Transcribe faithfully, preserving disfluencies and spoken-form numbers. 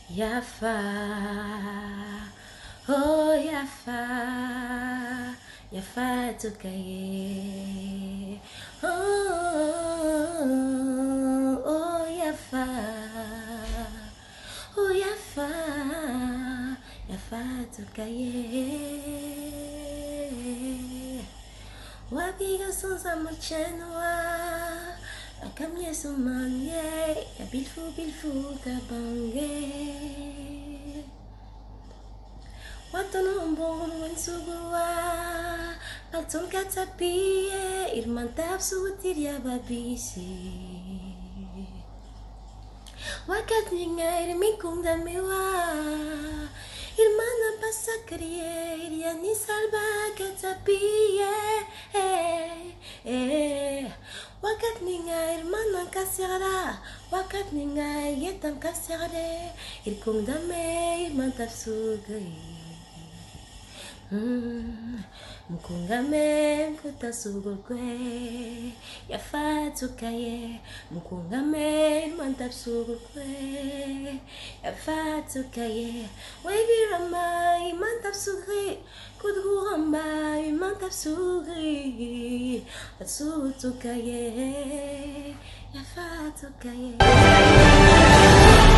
Yafa, oh Yafa, Yafa tukaye, oh, oh Yafa, oh Yafa, Yafa tukaye. Wabiga sonza machenwa, akamye sumanye, ya bilfu bilfu kabange. Watono mbon wensuguwa, palton katapie, irmantap suutiria babisi. Wakat ninga irmikung damiwa, irmana pasakriye, iriani salba katapie. Wakat ninga irmana kasirada, wakat ninga yetam kasirade, irkung dame irmantap sugay. Mkungame kutasugukwe, Yafa tukaye. Mkungame mantap sugukwe, Yafa tukaye. Webirama mantap sugri, kudurama mantap sugri, Atsu tukaye, Yafa tukaye.